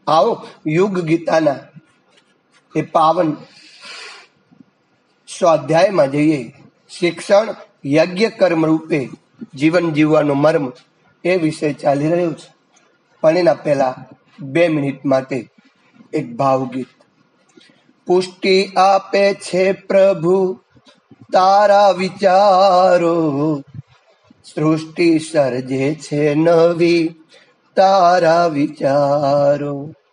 आओ युग गीताना ए पावन स्वाध्याय में जईए। शिक्षण यज्ञ कर्म रूपे जीवन जीवવાનો मर्म ए विषय चाली रह्यो छे। पण एना पहेला 2 मिनिट माटे एक भावगीत। पुष्टि आपे छे प्रभु तारा विचारो, सृष्टि सर्जे छे नवी तारा विचारो।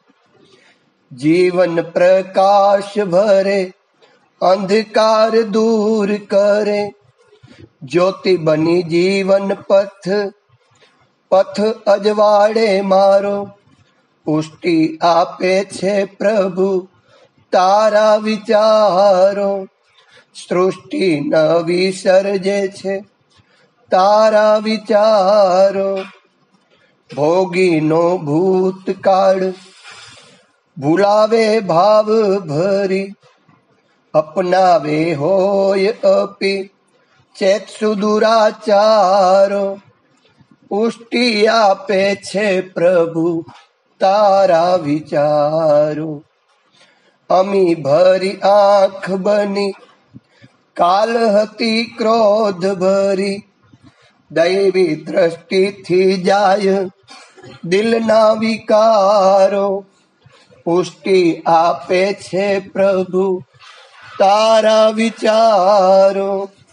जीवन प्रकाश भरे अंधकार दूर करे, ज्योति बनी जीवन पथ पथ अजवाड़े मारो। पुष्टि आपे छे प्रभु तारा विचारो, सृष्टि नवी सर्जे छे तारा विचारो। भोगी नो भूतकाळ भूलावे भाव भरी, अपनावे होय अपि चेत सुदुराचारो। पुष्टि आपे छे प्रभु तारा विचारो। अमी भरी आँख बनी काल हती क्रोध भरी, दैवी दृष्टि थी जाय दिल ना विकारो। पुष्टि आपे छे प्रभु तारा विचारो।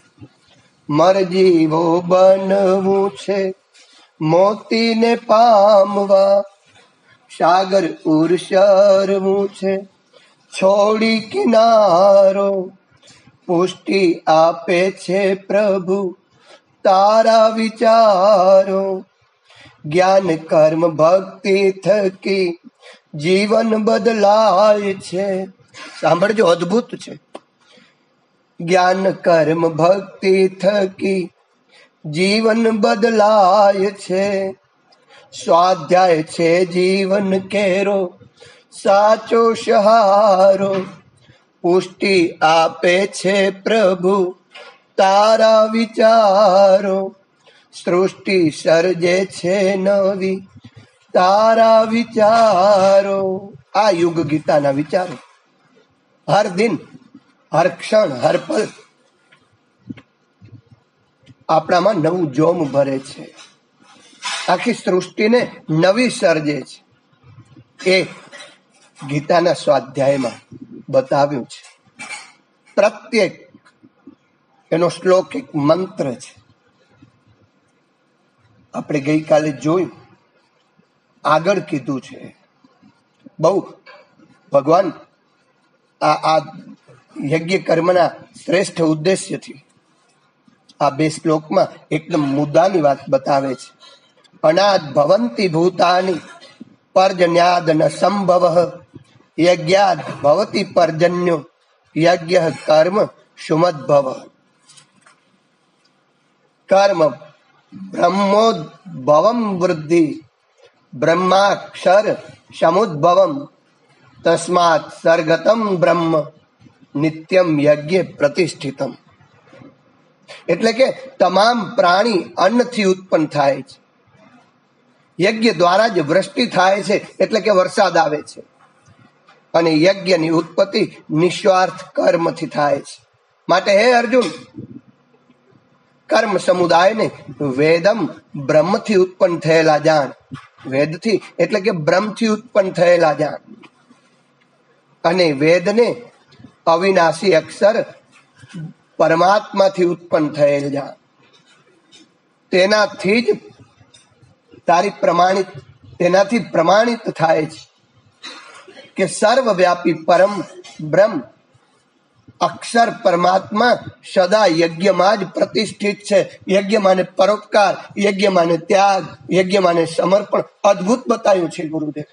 मरजीवो बनवू छे मोती ने पामवा, सागर उर्शरवू छे छोड़ी किनारो। पुष्टि आपे छे प्रभु तारा विचारो। ज्ञान कर्म भक्ति थकी जीवन बदलाय छे। सांभळजो, अद्भुत छे। ज्ञान कर्म भक्ति थकी जीवन बदलाय छे। स्वाध्याय छे जीवन केरो साचो सहारो। पुष्टि आपे छे प्रभु तारा विचारो, सृष्टि सर्जे छे नवी तारा विचारो। आ युग गीता ना विचारो हर दिन हर क्षण हर पल आपणामां नवुं जोम भरे छे, आखी सृष्टिने नवी सर्जे छे। ए गीताना स्वाध्यायमां बताव्युं छे। प्रत्येक एनो श्लोक एक मंत्र छे। આપણે ગઈકાલે જોયું, આગળ કીધું છે। બહુ ભગવાન આ યજ્ઞ કર્મના શ્રેષ્ઠ ઉદ્દેશ્યથી આ 2 શ્લોકમાં એકદમ મુદ્દાની વાત બતાવે છે। અનાદ ભવંતિ ભૂતાની પર્જન્યાદ ન સંભવ, યજ્ઞાદ ભવતિ પર્જન્યો યજ્ઞ કર્મ સુમદ્ભવ। કર્મ ब्रह्मोद्भवम वृद्धि, ब्रह्माक्षर समुद्भवम, तस्मात् सर्गतम ब्रह्म नित्यम यज्ञ प्रतिष्ठितम। એટલે કે તમામ પ્રાણી અન્નથી ઉત્પન્ન થાય છે। યજ્ઞ દ્વારા જ વૃષ્ટિ થાય છે, એટલે કે વરસાદ આવે છે। અને યજ્ઞની ઉત્પત્તિ નિસ્વાર્થ કર્મથી થાય છે। માટે હે અર્જુન, कर्म समुदाय ने वेदम ब्रह्म थी उत्पन्न थयेला जाण। वेद थी एटले के ब्रह्म थी उत्पन्न थयेला जाण। अने वेद ने अविनाशी अक्षर परमात्मा थी उत्पन्न थयेल जाण। तेनाथी ज तारी प्रमाणित तेनाथी प्रमाणित थाय छे के सर्वव्यापी परम ब्रह्म अक्षर परमात्मा सदा यज्ञ में ज प्रतिष्ठित है। यज्ञ माने परोपकार, यज्ञ माने त्याग, यज्ञ माने समर्पण। अद्भुत बतायु छे गुरुदेव।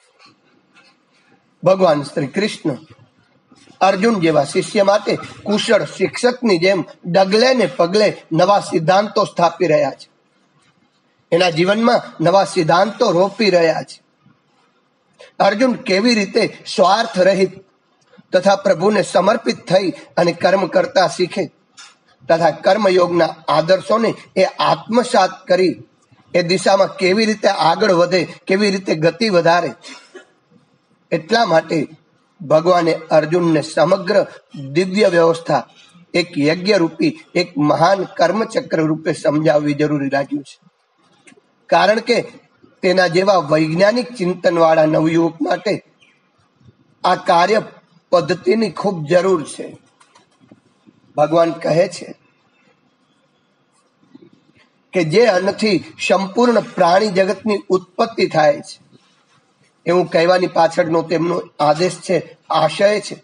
भगवान श्री कृष्ण अर्जुन जेवा शिष्य माटे कुशल शिक्षकनी जेम डगले ने पगले नवा सिद्धांतो स्थापी रह्या छे। एना जीवनमां नवा सिद्धांतो रोपी रह्या छे। अर्जुन केवी रीते स्वार्थ रहित तथा प्रभु ने समर्पित थई अने कर्म करता सीखे तथा कर्मयोगना आदर्शों ने ए आत्मसात करी ए दिशा में केवी रीते आगळ वधे, केवी रीते गति वधारे એટલા માટે ભગવાને અર્જુનને સમગ્ર દિવ્ય વ્યવસ્થા એક યજ્ઞ રૂપી એક મહાન કર્મચક્ર રૂપે સમજાવવી જરૂરી લાગ્યું છે. કારણ કે તેના જેવા વૈજ્ઞાનિક ચિંતન વાળા નવયુવક માટે આ કાર્ય પદ્ધતિની ખૂબ જરૂર છે. ભગવાન કહે છે કે જે અન્નથી સંપૂર્ણ પ્રાણી જગતની ઉત્પત્તિ થાય છે, એવું કહેવાની પાછળનો તેમનો આદેશ છે, આશય છે.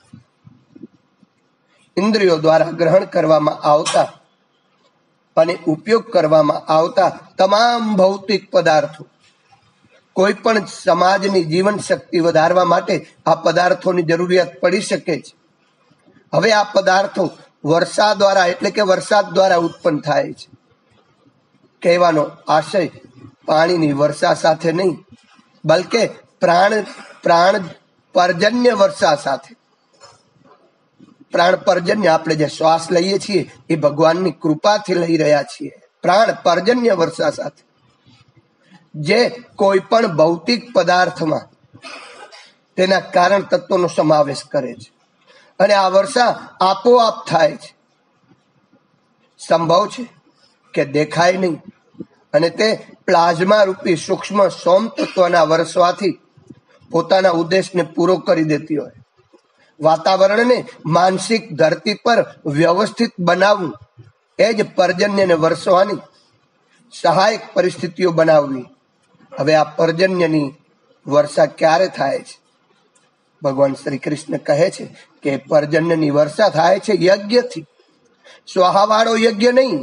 ઇન્દ્રિયો દ્વારા ગ્રહણ કરવામાં આવતા અને ઉપયોગ કરવામાં આવતા તમામ ભૌતિક પદાર્થો કોઈ પણ સમાજની જીવન શક્તિ વધારવા માટે આ પદાર્થોની જરૂરિયાત પડી શકે છે. હવે આ પદાર્થો વર્ષા દ્વારા એટલે કે વરસાદ દ્વારા ઉત્પન્ન થાય છે. કહેવાનો આશય પાણીની વર્ષા સાથે નહીં, બલકે પ્રાણ પર્જન્ય વર્ષા સાથે. પ્રાણ પર્જન્ય આપણે જે શ્વાસ લઈએ છીએ એ ભગવાનની કૃપાથી લઈ રહ્યા છીએ. પ્રાણ પર્જન્ય વર્ષા સાથે જે કોઈ પણ ભૌતિક પદાર્થમાં તેના કારણ તત્વોનો સમાવેશ કરે છે અને આ વર્ષા આપોઆપ થાય છે. સંભવ છે કે દેખાય નહીં અને તે પ્લાઝમા રૂપી સૂક્ષ્મ સોમ તત્વના વરસવાથી પોતાના ઉદ્દેશને પૂરો કરી દેતી હોય. વાતાવરણને માનસિક ધરતી પર વ્યવસ્થિત બનાવવું એ જ પર્જન્યને વરસવાની સહાયક પરિસ્થિતિઓ બનાવવી. હવે આ પર્જન્યની વર્ષા ક્યારે થાય છે? ભગવાન શ્રી કૃષ્ણ કહે છે કે પર્જન્યની વર્ષા થાય છે યજ્ઞથી. સ્વાહાવાળો યજ્ઞ નહીં,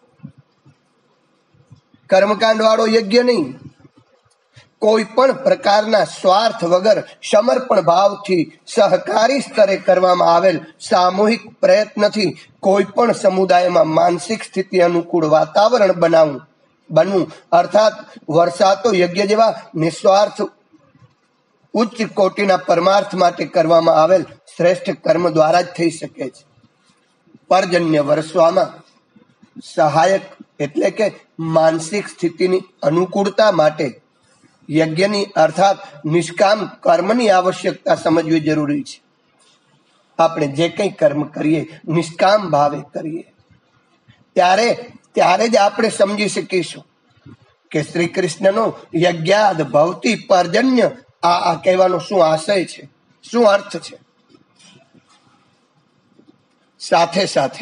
કર્મકાંડ વાળો યજ્ઞ નહીં, કોઈ પણ પ્રકારના સ્વાર્થ વગર સમર્પણ ભાવથી સહકારી સ્તરે કરવામાં આવેલ સામૂહિક પ્રયત્નથી કોઈ પણ સમુદાયમાં માનસિક સ્થિતિ અનુકૂળ વાતાવરણ બનવું અર્થાત વર્ષા તો યજ્ઞ જેવા નિસ્વાર્થ ઉચ્ચ કોટીના પરમાર્થ માટે કરવામાં આવેલ શ્રેષ્ઠ કર્મ દ્વારા જ થઈ શકે છે. પર્જન્ય વર્ષવામાં સહાયક એટલે કે માનસિક સ્થિતિની અનુકૂળતા માટે યજ્ઞની અર્થાત નિષ્કામ કર્મની આવશ્યકતા સમજવી જરૂરી છે. આપણે જે કંઈ કર્મ કરીએ નિષ્કામ ભાવે કરીએ ત્યારે જ આપણે સમજી શકીશું કે શ્રી કૃષ્ણનો યજ્ઞાદ ભવતી પર્જન્ય આ કહેવાનો શું આશય છે, શું અર્થ છે. સાથે સાથે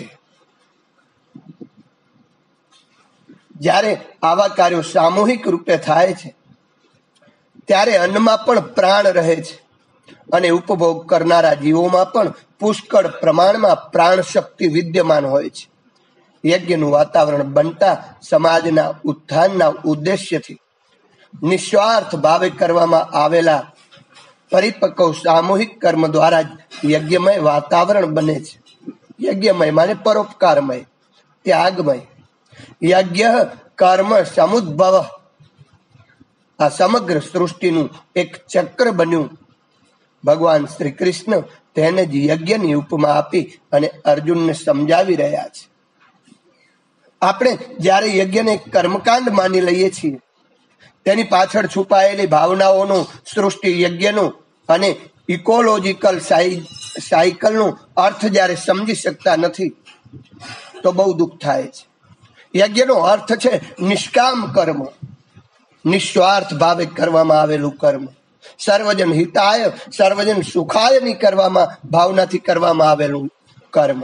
જ્યારે આવા કાર્યો સામૂહિક રૂપે થાય છે ત્યારે અન્નમાં પણ પ્રાણ રહે છે અને ઉપભોગ કરનારા જીવોમાં પણ પુષ્કળ પ્રમાણમાં પ્રાણ શક્તિ વિદ્યમાન હોય છે. યજ્ઞનું વાતાવરણ બનતા સમાજના ઉત્થાનના ઉદ્દેશ્યથી નિસ્વાર્થ ભાવે કરવામાં આવેલા પરિપક્વ સામૂહિક કર્મ દ્વારા જ યજ્ઞમય વાતાવરણ બને છે. યજ્ઞમય માને પરોપકારમય, ત્યાગમય. યજ્ઞ કર્મ સમુદ્ભવ આ સમગ્ર સૃષ્ટિનું એક ચક્ર બન્યું. ભગવાન શ્રી કૃષ્ણ તેને જ યજ્ઞની ઉપમા આપી અને અર્જુનને સમજાવી રહ્યા છે. આપણે જ્યારે યજ્ઞને કર્મકાંડ માની લઈએ છીએ તેની પાછળ છુપાયેલી ભાવનાઓનું સૃષ્ટિ યજ્ઞનું અને ઇકોલોજીકલ સાયકલનો અર્થ જ્યારે સમજી શકતા નથી તો બહુ દુઃખ થાય છે. યજ્ઞનો અર્થ છે નિષ્કામ કર્મ, નિસ્વાર્થ ભાવે કરવામાં આવેલું કર્મ, સર્વજન હિતાય સર્વજન સુખાય ની કરવામાં ભાવનાથી કરવામાં આવેલું કર્મ.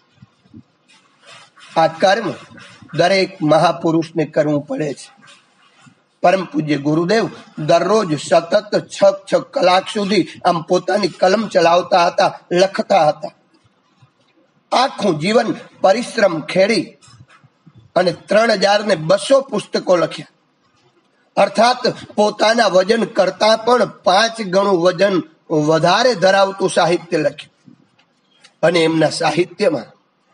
આ કર્મ દરેક મહાપુરુષને કરવું પડે છે. પરમ પૂજ્ય ગુરુદેવ દરરોજ સતત 6 કલાક સુધી આમ પોતાની કલમ ચલાવતા હતા, લખતા હતા. આખું જીવન પરિશ્રમ ખેડી અને 3200 પુસ્તકો લખ્યા. અર્થાત પોતાના વજન કરતા પણ 5 ગણું વજન વધારે ધરાવતું સાહિત્ય લખ્યું. અને એમના સાહિત્યમાં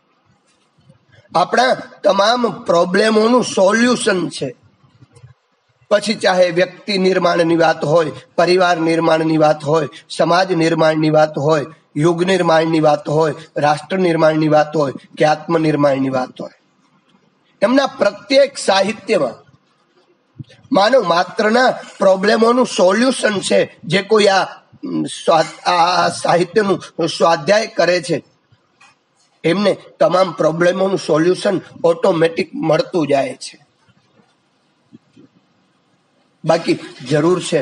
આપણા તમામ પ્રોબ્લેમોનું સોલ્યુશન છે. પછી ચાહે વ્યક્તિ નિર્માણની વાત હોય, પરિવાર નિર્માણની વાત હોય, સમાજ નિર્માણની વાત હોય, યુગ નિર્માણની વાત હોય, રાષ્ટ્ર નિર્માણની વાત હોય કે આત્મનિર્માણની વાત હોય, એમના પ્રત્યેક સાહિત્યમાં માનવ માત્રના પ્રોબ્લેમોનું સોલ્યુશન છે જે કોઈ આ આ સાહિત્યનું સ્વાધ્યાય કરે છે એમને તમામ પ્રોબ્લેમોનું સોલ્યુશન ઓટોમેટિક મળતું જાય છે. બાકી જરૂર છે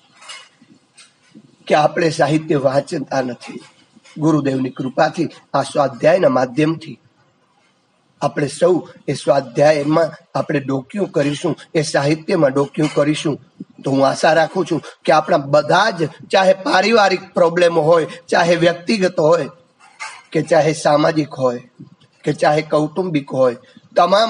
કે આપણે સાહિત્ય વાંચતા નથી. ગુરુદેવની કૃપાથી આ સ્વાધ્યાયના માધ્યમથી આપણે સૌ એ સ્વાધ્યાયમાં આપણે ડોક્યું કરીશું, એ સાહિત્યમાં ડોક્યું કરીશું. તો હું આશા રાખું છું કે આપણા બધા જ, ચાહે પારિવારિક પ્રોબ્લેમ હોય, ચાહે વ્યક્તિગત હોય, કે ચાહે સામાજિક હોય, કે ચાહે કૌટુંબિક હોય, તમામ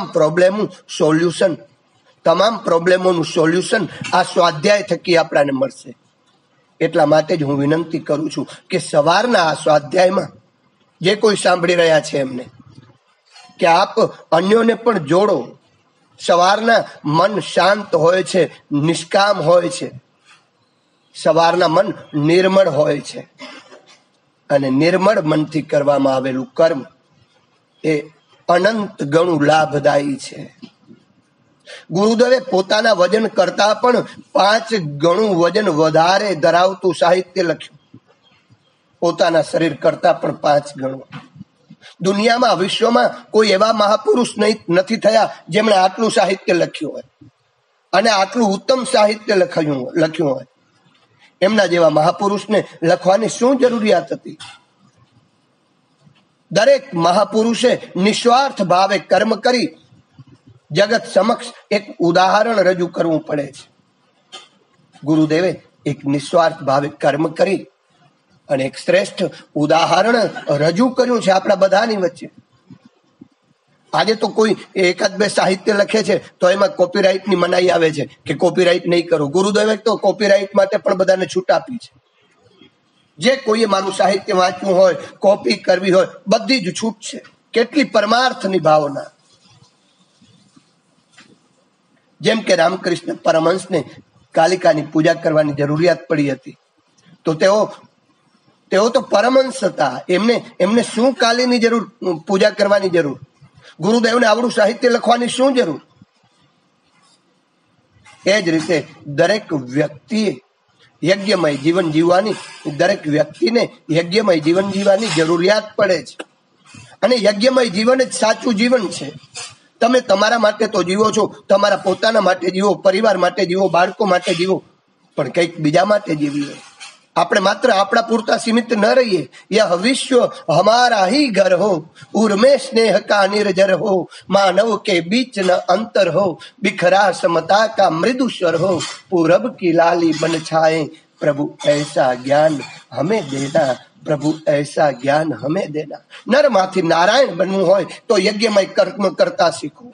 પ્રોબ્લેમોનું સોલ્યુશન આ સ્વાધ્યાય થકી આપણાને મળશે. એટલા માટે જ હું વિનંતી કરું છું કે સવારના આ સ્વાધ્યાયમાં જે કોઈ સાંભળી રહ્યા છે એમને કે આપ અન્યોને પણ જોડો. સવારના મન શાંત હોય છે, નિષ્કામ હોય છે. સવારના મન નિર્મળ હોય છે અને નિર્મળ મનથી કરવામાં આવેલું કર્મ એ અનંત ગણું લાભદાયી છે. ગુરુદેવે પોતાના વજન કરતા પણ 5 ગણું વજન વધારે ધરાવતું સાહિત્ય લખ્યું. પોતાના શરીર કરતા પણ 5 ગણું. દુનિયામાં, વિશ્વમાં કોઈ એવા મહાપુરુષ નથી થયા જેમણે આટલું સાહિત્ય લખ્યું હોય અને આટલું ઉત્તમ સાહિત્ય લખ્યું હોય. એમના જેવા મહાપુરુષને લખવાની શું જરૂરિયાત હતી? દરેક મહાપુરુષે નિસ્વાર્થ ભાવે કર્મ કરી જગત સમક્ષ એક ઉદાહરણ રજૂ કરવું પડે છે. ગુરુદેવે એક નિસ્વાર્થ ભાવે કર્મ કરી અને એક શ્રેષ્ઠ ઉદાહરણ રજૂ કર્યું છે આપણા બધાની વચ્ચે. આજે તો કોઈ 1-2 સાહિત્ય લખે છે તો એમાં કોપીરાઇટની મનાઈ આવે છે કે કોપીરાઇટ નહીં કરો. ગુરુદેવે તો કોપીરાઇટ માટે પણ બધાને છૂટ આપી છે. જે કોઈએ મારું સાહિત્ય વાંચવું હોય, કોપી કરવી હોય, બધી જ છૂટ છે. કેટલી પરમાર્થની ભાવના. જેમ કે રામકૃષ્ણ પરમહંસને કાલિકાની પૂજા કરવાની જરૂરિયાત પડી હતી તો તેઓ તો પરમહંસ હતા. એમને શું કાલીની જરૂર, પૂજા કરવાની જરૂર? ગુરુદેવને આવડું સાહિત્ય લખવાની શું જરૂર? એ જ રીતે દરેક વ્યક્તિએ યજ્ઞમય જીવન જીવવાની, દરેક વ્યક્તિને યજ્ઞમય જીવન જીવવાની જરૂરિયાત પડે છે. અને યજ્ઞમય જીવન જ સાચું જીવન છે. તમે તમારા માટે તો જીવો છો, તમારા પોતાના માટે જીવો, પરિવાર માટે જીવો, બાળકો માટે જીવો, પણ કંઈક બીજા માટે જીવીએ. આપણે માત્ર આપણા પૂરતા સીમિત ન રહીએ. યહ વિશ્વ હમારા હી ઘર હો, ઉર્મે સ્નેહ કા નિર્જર હો, માનવ કે બીચ ન અંતર હો, बिखरा समता का मृदु स्वर हो, पूरब की लाली बन छाए, प्रभु ऐसा ज्ञान हमें देना, प्रभु ऐसा ज्ञान हमें देना. નરમાંથી નારાયણ બનવું હોય તો યજ્ઞમય કર્મ કરતા શીખો.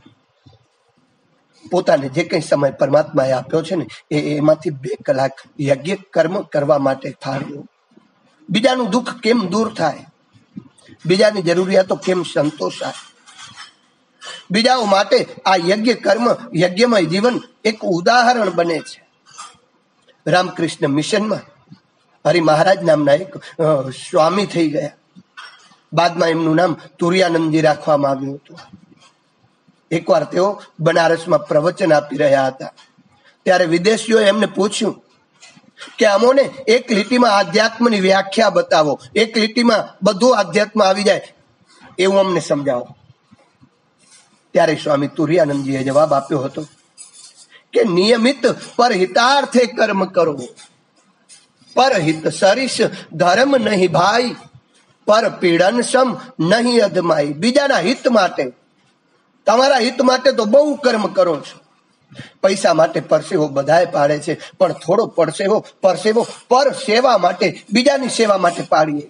પોતાને જે કંઈ સમય પરમાત્માએ આપ્યો છે ને એમાંથી 2 કલાક યજ્ઞ કર્મ કરવા માટે ફાળવો. બીજાનું દુઃખ કેમ દૂર થાય? બીજાની જરૂરિયાતો કેમ સંતોષાય? બીજાઓ માટે આ યજ્ઞ કર્મ, યજ્ઞમય જીવન એક ઉદાહરણ બને છે. રામકૃષ્ણ મિશનમાં હરિ મહારાજ નામના એક સ્વામી થઈ ગયા. બાદમાં એમનું નામ તુર્યાનંદજી રાખવામાં આવ્યું હતું. એકવાર તેઓ બનારસમાં પ્રવચન આપી રહ્યા હતા ત્યારે વિદેશીઓએ એમને પૂછ્યું કે અમોને એક લીટીમાં આધ્યાત્મની વ્યાખ્યા બતાવો, એક લીટીમાં બધું આધ્યાત્મ આવી જાય એવું અમને સમજાવો. ત્યારે સ્વામી તુર્યાનંદજીએ જવાબ આપ્યો હતો કે નિયમિત પરહિતાર્થે કર્મ કરો, પરહિત સરિસ ધર્મ નહીં ભાઈ, પર પીડન સમ નહીં અધમાઈ. બીજાના હિત માટે, તમારા હિત માટે તો બહુ કર્મ કરો છો. પૈસા માટે પરસેવો બધાએ પાડે છે, પણ થોડો પરસેવો પર સેવા માટે, બીજાની સેવા માટે પાડીએ.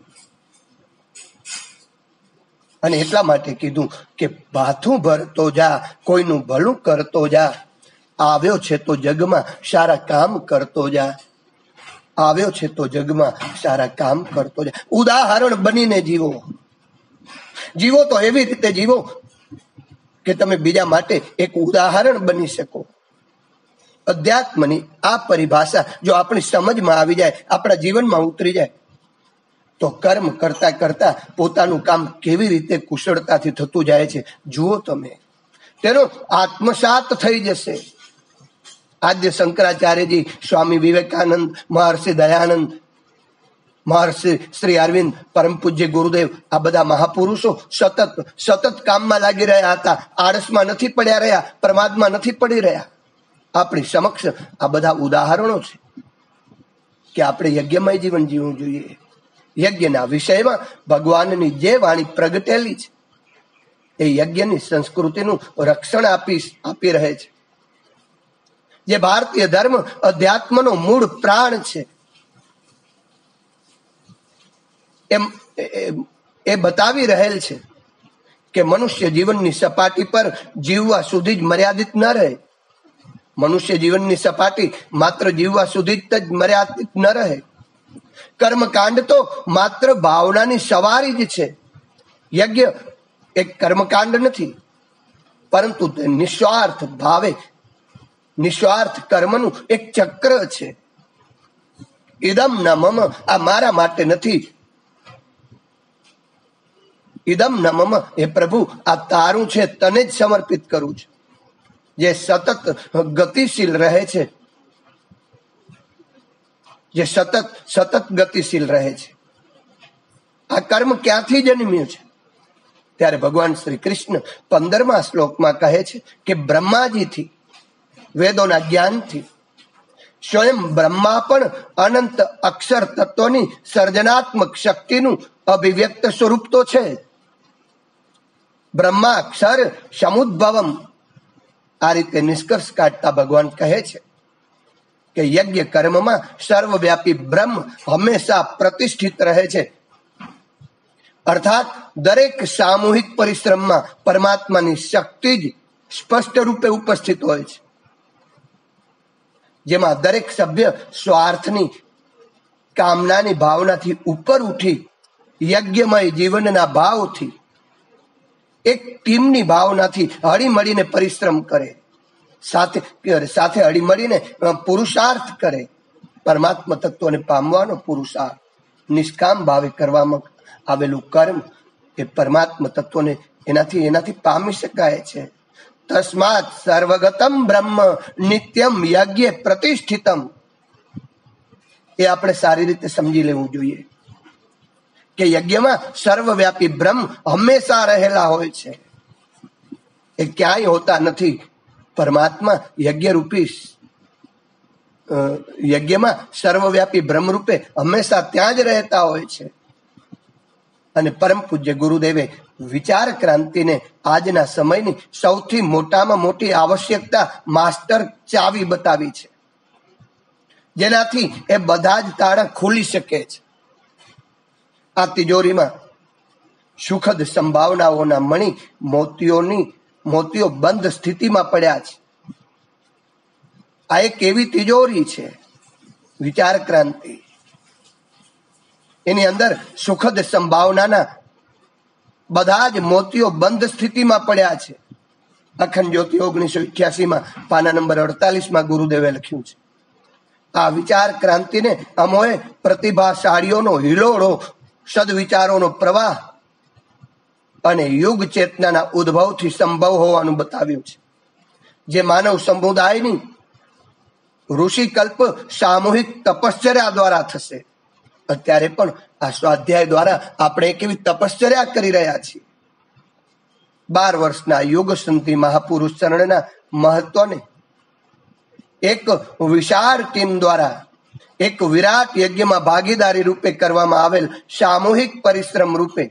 અને એટલા માટે કીધું કે ભાથું ભરતો જા, કોઈનું ભલું કરતો જા, આવ્યો છે તો જગમાં સારા કામ કરતો જા, આવ્યો છે તો જગમાં સારા કામ કરતો જા. ઉદાહરણ બનીને જીવો. જીવો તો એવી રીતે જીવો કે તમે બીજા માટે એક ઉદાહરણ બની શકો. અધ્યાત્મની આ પરિભાષા જો આપણી સમજમાં આવી જાય, આપણા જીવનમાં ઉતરી જાય તો કર્મ કરતા કરતા પોતાનું કામ કેવી રીતે કુશળતાથી થતું જાય છે જુઓ તમે. તેનો આત્મસાત થઈ જશે. આદ્ય શંકરાચાર્યજી, સ્વામી વિવેકાનંદ, મહર્ષિ દયાનંદ, મહર્ષિ શ્રી અરવિંદ, પરમ પૂજ્ય ગુરુદેવ, આ બધા મહાપુરુષો સતત કામમાં લાગી રહ્યા હતા. આળસમાં નથી પડ્યા રહ્યા, પ્રમાદમાં નથી પડી રહ્યા. આપણી સમક્ષ આ બધા ઉદાહરણો છે કે આપણે યજ્ઞમય જીવન જીવવું જોઈએ. યજ્ઞના વિષયમાં ભગવાનની જે વાણી પ્રગટેલી છે એ યજ્ઞની સંસ્કૃતિનું રક્ષણ આપી રહે છે. જે ભારતીય ધર્મ અધ્યાત્મનો મૂળ પ્રાણ છે એ બતાવી રહેલ છે કે મનુષ્ય જીવનની સપાટી પર જીવવા સુધી જ મર્યાદિત ન રહે. મનુષ્ય જીવનની સપાટી માત્ર જીવવા સુધી જ મર્યાદિત ન રહે. કર્મકાંડ તો માત્ર ભાવનાની સવારી જ છે. યજ્ઞ એક કર્મકાંડ નથી, પરંતુ તે નિસ્વાર્થ ભાવે નિસ્વાર્થ કર્મનું એક ચક્ર છે. ઇદમ ન મમ, આ મારા માટે નથી. ઇદમ ન મમ, હે પ્રભુ આ તારું છે, તને જ સમર્પિત કરું છું. જે સતત ગતિશીલ રહે છે, જે સતત ગતિશીલ રહે છે. આ કર્મ ક્યાંથી જન્મ્યું છે? ત્યારે ભગવાન શ્રી કૃષ્ણ 15મા શ્લોકમાં કહે છે કે બ્રહ્માજીથી, વેદોના જ્ઞાનથી. સ્વયં બ્રહ્મા પણ અનંત અક્ષર તત્વની સર્જનાત્મક શક્તિનું અભિવ્યક્ત સ્વરૂપ તો છે. બ્રહ્માક્ષર સમુદ્ભવમ, આ રીતે નિષ્કર્ષ કાઢતા ભગવાન કહે છે કે યજ્ઞ કર્મમાં સર્વવ્યાપી બ્રહ્મ હંમેશા પ્રતિષ્ઠિત રહે છે. અર્થાત દરેક સામૂહિક પરિશ્રમમાં પરમાત્માની શક્તિ જ સ્પષ્ટ રૂપે ઉપસ્થિત હોય છે. જેમાં દરેક સભ્ય સ્વાર્થની કામનાની ભાવનાથી ઉપર ઉઠી યજ્ઞમય જીવનના ભાવથી, એક ટીમની ભાવનાથી હળી મળીને પરિશ્રમ કરે, સાથે હળી મળીને પુરુષાર્થ કરે. પરમાત્મા તત્વને પામવાનો પુરુષાર્થ, નિષ્કામ ભાવે કરવામાં આવેલું કર્મ એ પરમાત્મા તત્વને એનાથી પામી શકાય છે. તસ્માત સર્વગતમ બ્રહ્મ નિત્યમ યજ્ઞ પ્રતિષ્ઠિતમ. એ આપણે સારી રીતે સમજી લેવું જોઈએ કે યજ્ઞમાં સર્વવ્યાપી બ્રહ્મ હંમેશા રહેલા હોય છે. એ ક્યાંય હોતા નથી. પરમાત્મા યજ્ઞમાં સર્વવ્યાપી બ્રહ્મ રૂપે હંમેશા ત્યાં જ રહેતા હોય છે. અને પરમ પૂજ્ય ગુરુદેવે વિચાર ક્રાંતિને આજના સમયની સૌથી મોટામાં મોટી આવશ્યકતા માસ્ટર ચાવી બતાવી છે, જેનાથી એ બધા જ તાળા ખુલી શકે છે. આ તિજોરીમાં સુખદ સંભાવનાઓના મણી મોતીઓ બંધ સ્થિતિમાં પડ્યા છે. આ એક એવી તિજોરી છે વિચાર ક્રાંતિ. એની અંદર સુખદ સંભાવનાના બધા જ મોતીઓ બંધ સ્થિતિમાં પડ્યા છે. અખંડ જ્યોતિ 1988માં પાના નંબર 48માં ગુરુદેવે લખ્યું છે. આ વિચાર ક્રાંતિને અમોએ પ્રતિભાશાળીઓનો હિલોળો, સદવિચારોનો પ્રવાહ અને યુગ ચેતનાના ઉદ્ભવથી સંભવ હોવાનું બતાવ્યું છે. જે માનવ સમુદાયની ઋષિકલ્પ સામૂહિક તપશ્ચર્યા દ્વારા થશે. અત્યારે પણ આ સ્વાધ્યાય દ્વારા આપણે કેવી તપશ્ચર્યા કરી રહ્યા છીએ. 12 વર્ષના યોગ સંધિ મહાપુરુષ ચરણના મહત્વને એક વિશાળ ટીમ દ્વારા એક વિરાટ યજ્ઞમાં ભાગીદારી રૂપે કરવામાં આવેલ સામૂહિક પરિશ્રમ રૂપે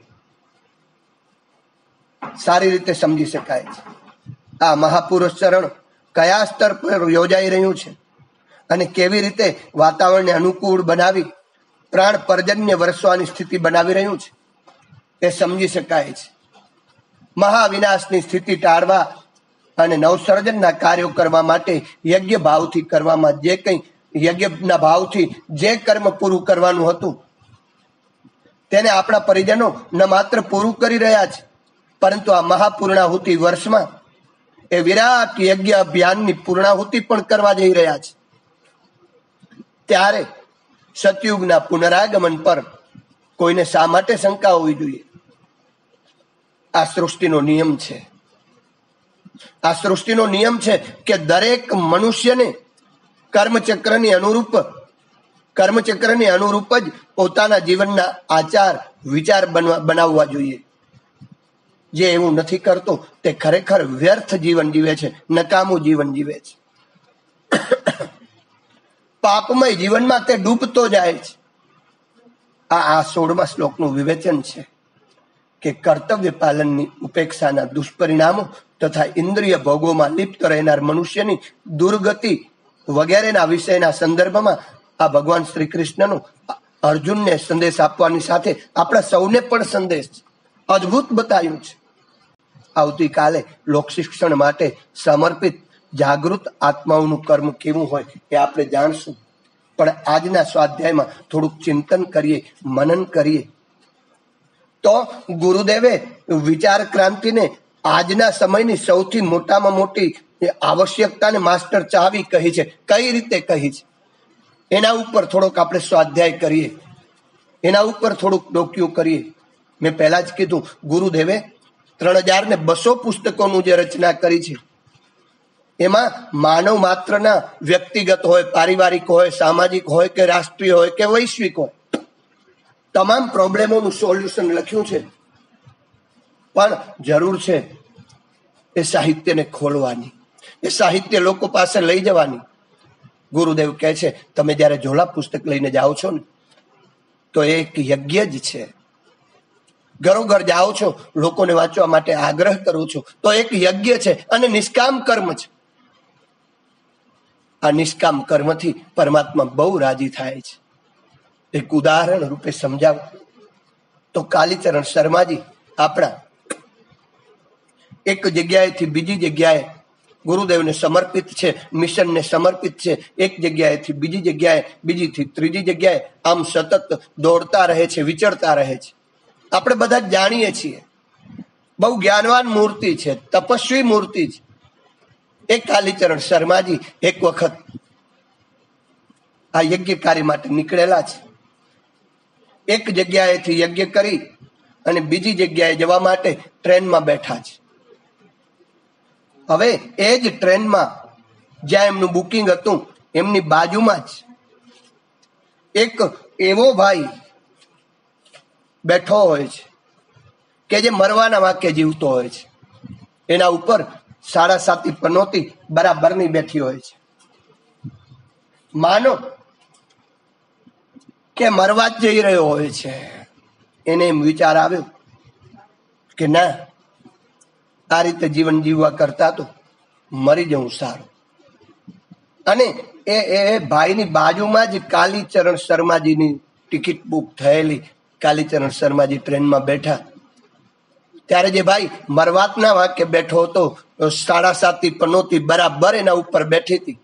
સારી રીતે સમજી શકાય છે. આ મહાપુરુષ ચરણ કયા સ્તર પર યોજાઈ રહ્યું છે અને કેવી રીતે વાતાવરણને અનુકૂળ બનાવી પ્રાણ પર્જન્ય વરસવાની સ્થિતિ બનાવી રહ્યું છે એ સમજી શકાય છે. મહાવિનાશની સ્થિતિ ટાળવા અને નવસર્જનના કાર્યો કરવા માટે યજ્ઞ ભાવથી કરવામાં યજ્ઞના ભાવથી જે કર્મ પૂરું કરવાનું હતું તેને આપણા પરિજનો ન માત્ર પૂરું કરી રહ્યા છે, પરંતુ આ મહાપૂર્ણાહુતિ વર્ષમાં એ વિરાટ યજ્ઞ અભિયાનની પૂર્ણાહુતિ પણ કરવા જઈ રહ્યા છે. ત્યારે સતયુગના પુનરાગમન પર કોઈને શા માટે શંકા હોવી જોઈએ? આ સૃષ્ટિનો નિયમ છે. આ સૃષ્ટિનો નિયમ છે કે દરેક મનુષ્યને કર્મચક્રની અનુરૂપ જ પોતાના જીવનના આચાર વિચાર બનાવવા જોઈએ. જે એવું નથી કરતો તે ખરેખર વ્યર્થ જીવન જીવે છે, નકામું જીવન જીવે છે. પાપમય જીવનમાં તે ડૂબતો જાય છે. આ 16મા શ્લોકનું વિવેચન છે કે કર્તવ્ય પાલનની ઉપેક્ષાના દુષ્પરિણામો તથા ઇન્દ્રિય ભોગોમાં લિપ્ત રહેનાર મનુષ્યની દુર્ગતિ વગેરેના વિષયના સંદર્ભમાં આ ભગવાન શ્રી કૃષ્ણનો અર્જુનને સંદેશ આપવાની સાથે આપણા સૌને પણ સંદેશ અદ્ભુત બતાવ્યું છે. આવતીકાલે લોક શિક્ષણ માટે સમર્પિત જાગૃત આત્માઓનું કર્મ કેવું હોય એ આપણે જાણશું. પણ આજના સ્વાધ્યાયમાં થોડુંક ચિંતન કરીએ, મનન કરીએ તો ગુરુદેવે વિચાર ક્રાંતિને આજના સમયની સૌથી મોટામાં મોટી આવશ્યકતાને માસ્ટર ચાવી કહી છે. કઈ રીતે કહી છે એના ઉપર થોડોક આપણે સ્વાધ્યાય કરીએ, એના ઉપર થોડુંક ડોક્યું કરીએ. મેં પહેલા જ કીધું, ગુરુદેવે 3200 પુસ્તકોનું જે રચના કરી છે એમાં માનવ માત્રના વ્યક્તિગત હોય, પારિવારિક હોય, સામાજિક હોય કે રાષ્ટ્રીય હોય કે વૈશ્વિક હોય, તમામ પ્રોબ્લેમોનું સોલ્યુશન લખ્યું છે. પણ જરૂર છે એ સાહિત્યને ખોલવાની, એ સાહિત્ય લોકો પાસે લઈ જવાની. ગુરુદેવ કહે છે તમે જ્યારે ઝોલા પુસ્તક લઈને જાઓ છો ને તો એ એક યજ્ઞ જ છે. ઘરોઘર જાઓ છો, લોકોને વાંચવા માટે આગ્રહ કરો છો તો એક યજ્ઞ છે અને નિષ્કામ કર્મ છે. આ નિષ્કામ કર્મથી પરમાત્મા બહુ રાજી થાય છે. એક ઉદાહરણ રૂપે સમજાવું તો કાલીચરણ શર્માજી આપણા એક જગ્યાએથી બીજી જગ્યાએ ગુરુદેવને સમર્પિત છે, મિશનને સમર્પિત છે. એક જગ્યાએથી બીજી જગ્યાએ, બીજીથી ત્રીજી જગ્યાએ આમ સતત દોડતા રહે છે, વિચરતા રહે છે. આપણે બધા જાણીએ છીએ બહુ જ્ઞાનવાન મૂર્તિ છે, તપસ્વી મૂર્તિ છે. એક કાલીચરણ શર્માજી એક વખત આ યજ્ઞ કાર્ય માટે નીકળેલા છે. એક જગ્યાએથી યજ્ઞ કરી અને બીજી જગ્યાએ જવા માટે ટ્રેનમાં બેઠા છે. હવે એ જ ટ્રેનમાં જ્યાં એમનું બુકિંગ હતું એમની બાજુમાં જ એક એવો ભાઈ બેઠો હોય છે કે જે મરવાના વાક્ય જીવતો હોય છે. એના ઉપર 7.5 પનોતી બરાબરની બેઠી હોય છે. માનો કે મરવા જ જઈ રહ્યો હોય છે. એને એમ વિચાર આવ્યો કે ના, આ રીતે જીવન જીવવા કરતા તો મરી જવું સારું. અને એ ભાઈની બાજુમાં જ કાલીચરણ શર્માજીની ટિકિટ બુક થયેલી. કાલીચરણ શર્માજી ટ્રેનમાં બેઠા ત્યારે જે ભાઈ મરવાતના વાક્ય બેઠો હતો, 7.5 પનોતી બરાબર એના ઉપર બેઠી હતી,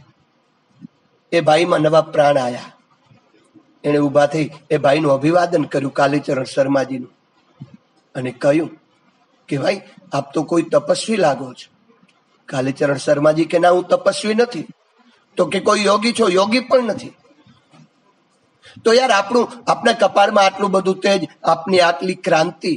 એ ભાઈમાં નવા પ્રાણ આવ્યા. એને ઉભા થઈ એ ભાઈનું અભિવાદન કર્યું, કાલીચરણ શર્માજીનું, અને કહ્યું કે ભાઈ આપ તો કોઈ તપસ્વી લાગો છો. કાલીચરણ શર્માજી કે ના, હું તપસ્વી નથી. તો કે કોઈ યોગી છો? યોગી પણ નથી. તો યાર આપણા કપાળમાં આટલું બધું તેજ, આપની આટલી ક્રાંતિ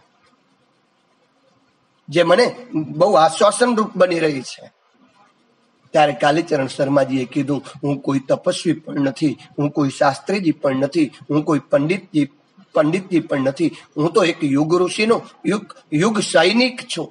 જે મને બહુ આશ્વાસન રૂપ બની રહી છે. ત્યારે કાલીચરણ શર્માજીએ કીધું, હું કોઈ તપસ્વી પણ નથી, હું કોઈ શાસ્ત્રીજી પણ નથી, હું કોઈ પંડિતજી પણ નથી. હું તો એક યુગ ઋષિનો યુગ સૈનિક છું.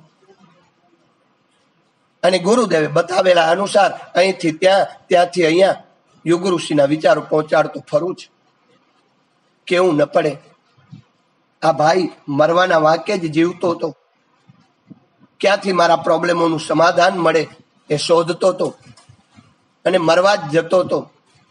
અને ગુરુદેવે બતાવેલા અનુસાર અહીંથી ત્યાં, ત્યાંથી અહીંયા યુગ ઋષિના વિચારો પહોંચાડતો ફરું છું. કેવું ન પડે? આ ભાઈ મરવાના વાક્ય જ જીવતો હતો. ક્યાંથી મારા પ્રોબ્લેમોનું સમાધાન મળે એ શોધતો હતો અને મરવા જ જતો હતો.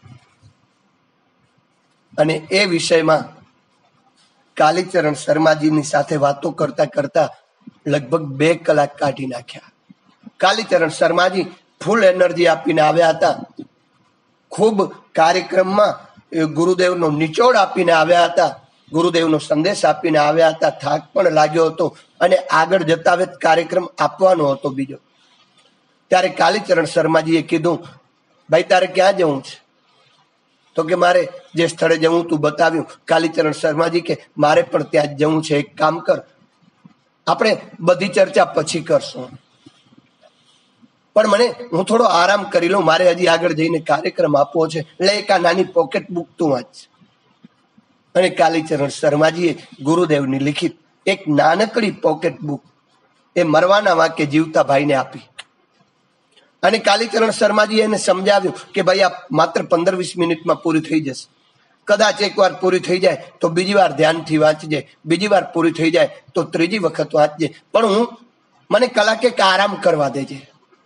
અને એ વિષયમાં કાલીચરણ શર્માજીની સાથે વાતો કરતા કરતા લગભગ 2 કલાક કાઢી નાખ્યા. કાલીચરણ શર્માજી ફૂલ એનર્જી આપીને આવ્યા હતા. ખૂબ કાર્યક્રમમાં ગુરુદેવનો નિચોડ આપીને આવ્યા હતા, ગુરુદેવનો સંદેશ આપીને આવ્યા હતા. થાક પણ લાગ્યો હતો અને આગળ જતા વેત કાર્યક્રમ આપવાનો હતો બીજો. ત્યારે કાલીચરણ શર્માજીએ કીધું, ભાઈ તારે ક્યાં જવું છે? તો કે મારે જે સ્થળે જવું તું બતાવ્યું. કાલીચરણ શર્માજી કે મારે પણ ત્યાં જ જવું છે. એક કામ કર, આપણે બધી ચર્ચા પછી કરશું. પણ મને હું થોડો આરામ કરી લઉં, મારે હજી આગળ જઈને કાર્યક્રમ આપવો છે, એટલે એક આ નાની પોકેટ બુક તું વાંચ. અને કાલીચરણ શર્માજીએ ગુરુદેવની લિખિત એક નાનકડી પોકેટ બુક એ મરવાના વાંકે જીવતા ભાઈને આપી. અને કાલીચરણ શર્માજીએ એને સમજાવ્યું કે ભાઈ આ માત્ર 15-20 મિનિટમાં પૂરી થઈ જશે. કદાચ એકવાર પૂરી થઈ જાય તો બીજી વાર ધ્યાનથી વાંચજે, બીજી વાર પૂરી થઈ જાય તો ત્રીજી વખત વાંચજે, પણ મને કલાકે આરામ કરવા દેજે.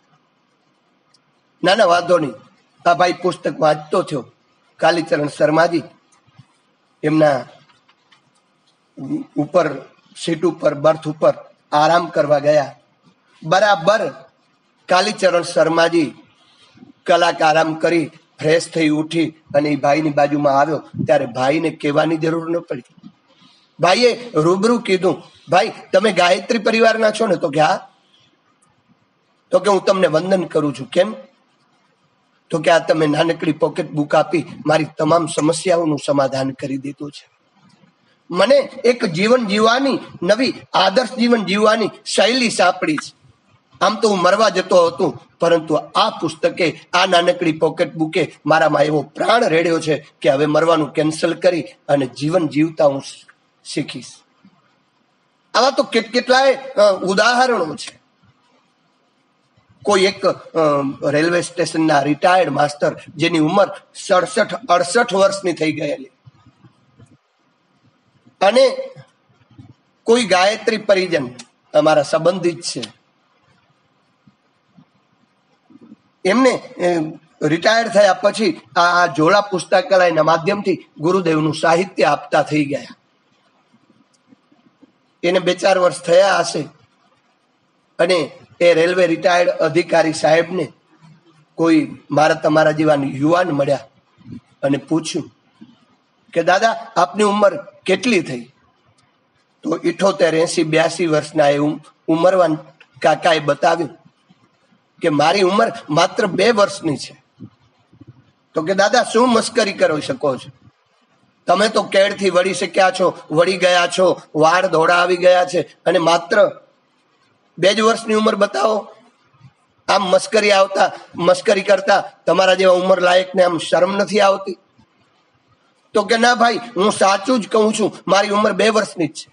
ના ના, વાંધો નહીં. આ ભાઈ પુસ્તક વાંચતો થયો. કાલીચરણ શર્માજી એમના ઉપર સીટ ઉપર બર્થ ઉપર આરામ કરવા ગયા. બરાબર કાલીચરણ શર્માજી કલાક આરામ કરી ફ્રેશ થઈ ઉઠી અને એ ભાઈની બાજુમાં આવ્યો ત્યારે ભાઈને કહેવાની જરૂર ન પડી. ભાઈએ રૂબરૂ કીધું, ભાઈ તમે ગાયત્રી પરિવારના છો ને? તો કે હા. તો કે હું તમને વંદન કરું છું. કેમ? તો કે આ તમે નાનકડી પોકેટ બુક આપી મારી તમામ સમસ્યાઓનું સમાધાન કરી દીધું છે. મને એક જીવન જીવવાની, નવી આદર્શ જીવન જીવવાની શૈલી સાંપડી છે. આમ તો હું મરવા જતો હતો, પરંતુ આ પુસ્તકે, આ નાનકડી પોકેટ બુકે મારામાં એવો પ્રાણ રેડ્યો છે કે હવે મરવાનું કેન્સલ કરી અને જીવન જીવતા હું શીખીશ. આવા તો કેટલાય ઉદાહરણો છે. કોઈ એક રેલવે સ્ટેશનના રિટાયર્ડ માસ્ટર જેની ઉંમર 67-68 વર્ષની થઈ ગયેલી, અને કોઈ ગાયત્રી પરિજન અમારા સંબંધિત છે, એમને રિટાયર થયા પછી આ ઝોલા પુસ્તકાલયના માધ્યમથી ગુરુદેવનું સાહિત્ય આપતા થઈ ગયા. એને 2-4 વર્ષ થયા હશે અને એ રેલવે રિટાયર્ડ અધિકારી સાહેબને કોઈ મારા તમારા જેવા યુવાન મળ્યા અને પૂછ્યું કે દાદા આપની ઉંમર કેટલી થઈ? તો 78, 80, 82 વર્ષના એ ઉંમરવાન કાકાએ બતાવ્યું કે મારી ઉંમર માત્ર 2 વર્ષની છે. તો કે દાદા શું મસ્કરી કરી શકો છો? તમે તો કેળથી વળી શક્યા છો, વળી ગયા છો, વાળ ધોળા આવી ગયા છે, અને માત્ર 2 જ વર્ષની ઉંમર બતાવો. આમ મસ્કરી કરતા તમારા જેવા ઉંમર લાયકને આમ શરમ નથી આવતી? તો કે ના ભાઈ, હું સાચું જ કહું છું, મારી ઉંમર 2 વર્ષની જ છે.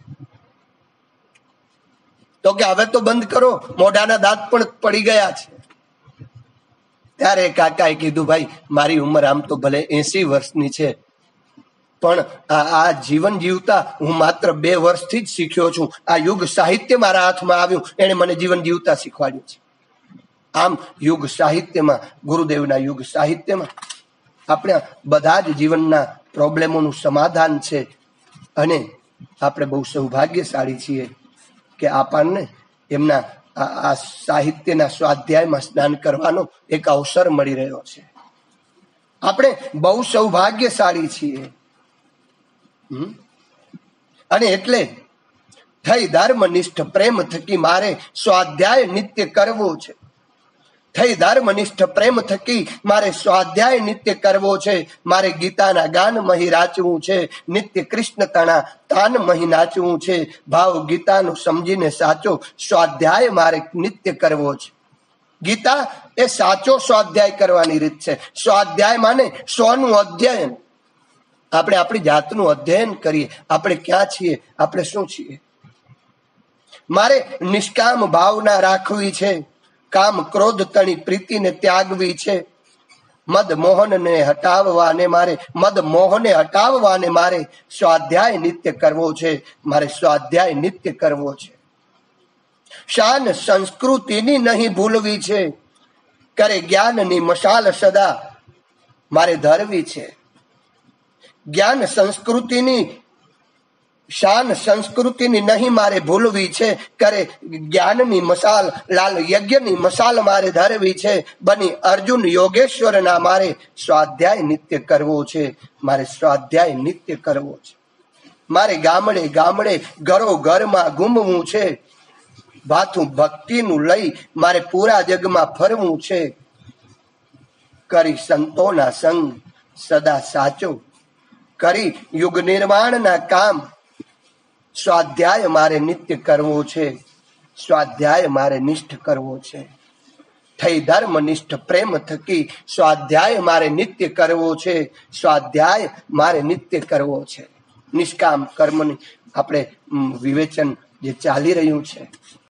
તો કે હવે તો બંધ કરો, મોઢાના દાંત પણ પડી ગયા છે. ત્યારે કાકાએ કીધું, ભાઈ મારી ઉંમર આમ તો ભલે 80 વર્ષની છે, પણ આ જીવન જીવતા હું માત્ર 2 વર્ષથી જ શીખ્યો છું. આ યુગ સાહિત્ય મારા હાથમાં આવ્યું, એને મને જીવન જીવતા શીખવાડ્યું છે. આમ યુગ સાહિત્યમાં, ગુરુદેવના યુગ સાહિત્યમાં આપણા બધા જ જીવનના પ્રોબ્લેમોનું સમાધાન છે. અને આપણે બહુ સૌભાગ્યશાળી છીએ કે આપણને એમના આ સાહિત્યના સ્વાધ્યાયમાં સ્નાન કરવાનો એક અવસર મળી રહ્યો છે. આપણે બહુ સૌભાગ્યશાળી છીએ. અને એટલે થઈ ધર્મનિષ્ઠ પ્રેમ થકી મારે સ્વાધ્યાય નિત્ય કરવો છે. થઈ ધર્મનિષ્ઠ પ્રેમ થકી મારે સ્વાધ્યાય નિત્ય કરવો છે. મારે ગીતાના ગાન મહી રાચવું છે, નિત્ય કૃષ્ણ તણા તાન મહી નાચવું છે. ભાવ ગીતાનું સમજીને સાચો સ્વાધ્યાય મારે નિત્ય કરવો છે. ગીતા એ સાચો સ્વાધ્યાય કરવાની રીત છે. સ્વાધ્યાય માને 100નું અધ્યયન. આપણે આપણી જાતનું અધ્યયન કરીએ, આપણે ક્યાં છીએ, આપણે શું છીએ. મારે નિષ્કામ ભાવના રાખવી છે. કામ ક્રોધ તણી પ્રીતિને ત્યાગવી છે. મદ મોહને હટાવવાને મારે સ્વાધ્યાય નિત્ય કરવો છે. મારે સ્વાધ્યાય નિત્ય કરવો છે. શાન સંસ્કૃતિની નહીં ભૂલવી છે. કરે જ્ઞાનની મશાલ સદા મારે ધરવી છે. જ્ઞાન સંસ્કૃતિની શાન સંસ્કૃતિની નહીં મારે ભૂલવી છે. કરે જ્ઞાનની મશાલ, લાલ યજ્ઞની મશાલ મારે ધરવી છે. બની અર્જુન યોગેશ્વરના મારે સ્વાધ્યાય નિત્ય કરવો છે. મારે સ્વાધ્યાય નિત્ય કરવો છે. મારે ગામડે ગામડે ઘરો ઘરમાં ઘૂમવું છે. ભાથું ભક્તિનું લઈ મારે પૂરા જગમાં ફરવું છે. કરી સંતોના સંગ સદા સાચો, કરી યુગ નિર્માણના કામ સ્વાધ્યાય મારે નિત્ય કરવો છે. સ્વાધ્યાય મારે નિષ્ઠ કરવો છે. થઈ ધર્મનિષ્ઠ પ્રેમ થકી સ્વાધ્યાય મારે નિત્ય કરવો છે, સ્વાધ્યાય મારે નિત્ય કરવો છે. નિષ્કામ કર્મની આપણે વિવેચન જે ચાલી રહ્યું છે